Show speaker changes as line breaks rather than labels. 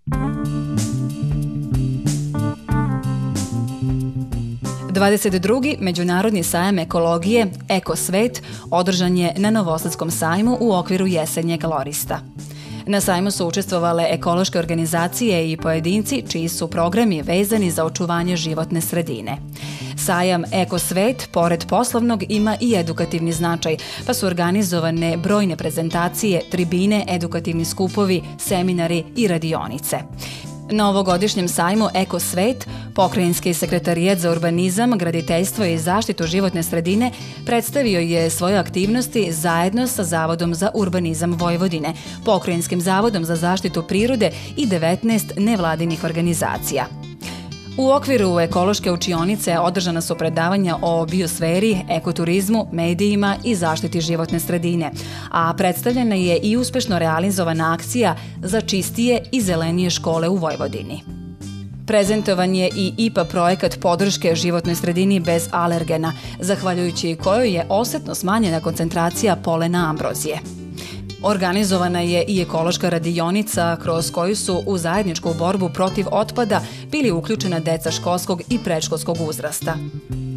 22. Međunarodni sajam ekologije Ekosvet održan je na Novosadskom sajmu u okviru jesenjeg lorista. Na sajmu su učestvovale ekološke organizacije i pojedinci čiji su programi vezani za očuvanje životne sredine. Sajam Ekosvet, pored poslovnog, ima i edukativni značaj, pa su organizovane brojne prezentacije, tribine, edukativni skupovi, seminari i radionice. Na ovogodišnjem sajmu Ekosvet, Pokrajinski sekretarijat za urbanizam, graditeljstvo i zaštitu životne sredine predstavio je svoje aktivnosti zajedno sa Zavodom za urbanizam Vojvodine, Pokrajinskim zavodom za zaštitu prirode i 19 nevladinih organizacija. U okviru ekološke učionice održana su predavanja o biosferi, ekoturizmu, medijima i zaštiti životne sredine, a predstavljena je i uspešno realizovana akcija za čistije i zelenije škole u Vojvodini. Prezentovan je i IPA projekat podrške životnoj sredini bez alergena, zahvaljujući kojoj je osetno smanjena koncentracija polena ambrozije. Organizovana je i ekološka radionica kroz koju su u zajedničku borbu protiv otpada bili uključena deca školskog i predškolskog uzrasta.